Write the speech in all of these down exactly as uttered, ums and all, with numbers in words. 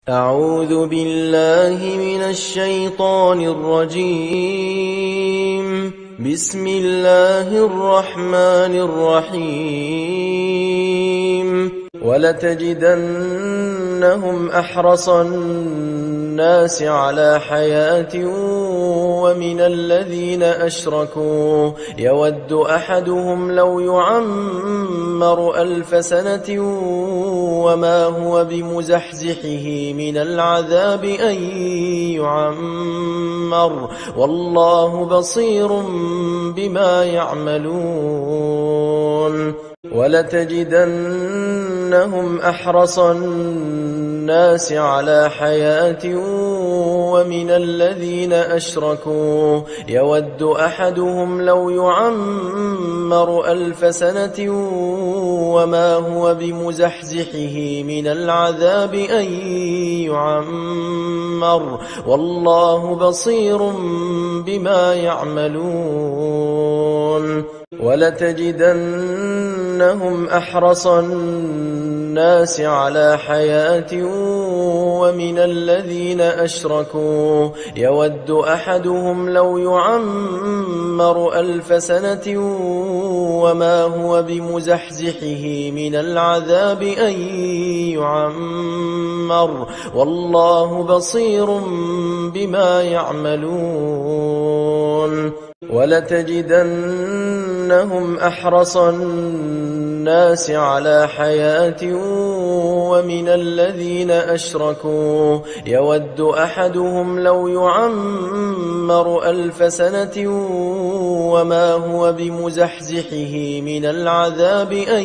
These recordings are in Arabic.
أعوذ بالله من الشيطان الرجيم. بسم الله الرحمن الرحيم. ولتجدنهم أحرص الناس على حياة ومن الذين أشركوا يود أحدهم لو يعمر ألف سنة وما هو بمزحزحه من العذاب أن يعمر والله بصير بما يعملون. ولتجدنهم أحرص الناس على حياة ومن الذين أشركوا يود أحدهم لو يعمر ألف سنة وما هو بمزحزحه من العذاب أن يعمر والله بصير بما يعملون. ولتجدنهم أحرص الناس على حياة ومن الذين أشركوا يود أحدهم لو يعمر ألف سنة وما هو بمزحزحه من العذاب أن يعمر والله بصير بما يعملون. ولتجدنهم أحرص الناس على حياة ومن الذين أشركوا يود أحدهم لو يعمر ألف سنة وما هو بمزحزحه من العذاب أن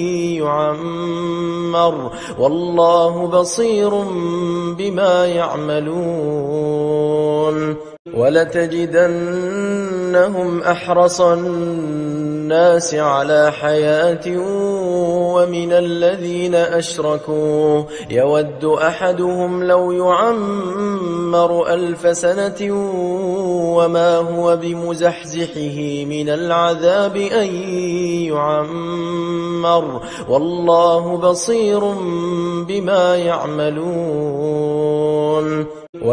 يعمر والله بصير بما يعملون. ولتجدنهم أحرص الناس على حياة ومن الذين أشركوا يود أحدهم لو يعمر ألف سنة وما هو بمزحزحه من العذاب أن يعمر والله بصير بما يعملون.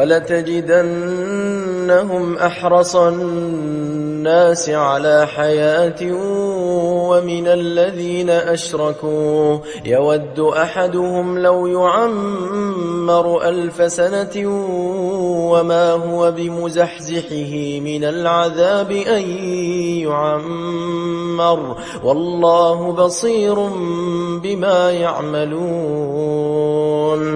ولتجدنهم أحرص الناس على حياة ومن الذين أشركوا يود أحدهم لو يعمر ألف سنة وما هو بمزحزحه من العذاب أن يعمر والله بصير بما يعملون.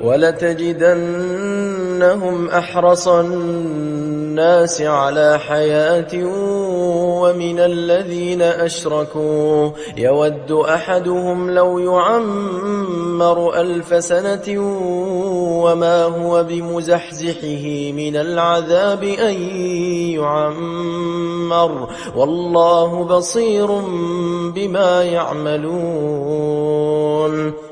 ولتجدنهم أحرص الناس على حياة ومن الذين أشركوا يود أحدهم لو يعمر ألف سنة وما هو بمزحزحه من العذاب أن يعمر والله بصير بما يعملون.